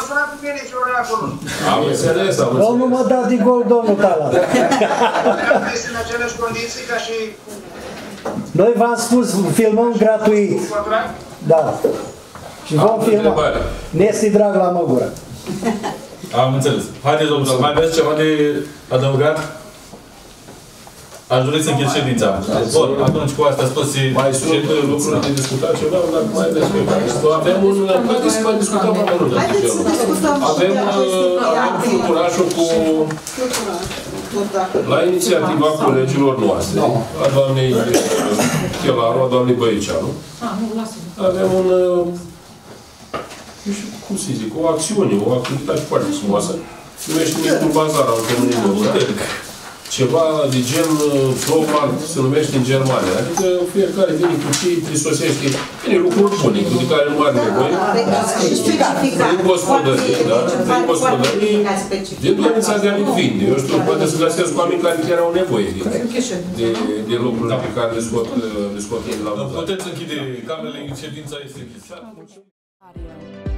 Am înțeles, am înțeles. Domnul mă da din gol, domnul Talat. Este în aceleași condiții ca și... Noi v-am spus, filmăm gratuit. Da. Și vom filma. Ne este drag la Măgura. Am înțeles. Haideți, domnul, mai aveți ceva de adăugat? Aș dori să închid ședința. Bun, atunci cu astea spus și... Mai sunt lucruri de discutat ceva, dar mai aveți pe care. Avem un... Haideți să mai discutăm mai mult. Avem flucturașul cu... La inițiativa colegilor noastre, a doamnei Chelaru, a doamnei Băiceanu, avem un... Nu știu cum să zic, o acțiune, o activitate foarte frumoasă. Numește Micul Bazar al Comunii Noastre. Ceva de gen Flowmart se numește în Germania. Adică fiecare vine cu ce îi prisosește. Vine lucruri bune, de care nu are nevoie. Din gospodărie, da? Din gospodărie, din dorința de a-i vinde. Eu știu, poate să găsesc oameni care chiar au nevoie de, de lucruri pe care le scot, le scot la... Puteți închide camerele, ședința este închisă.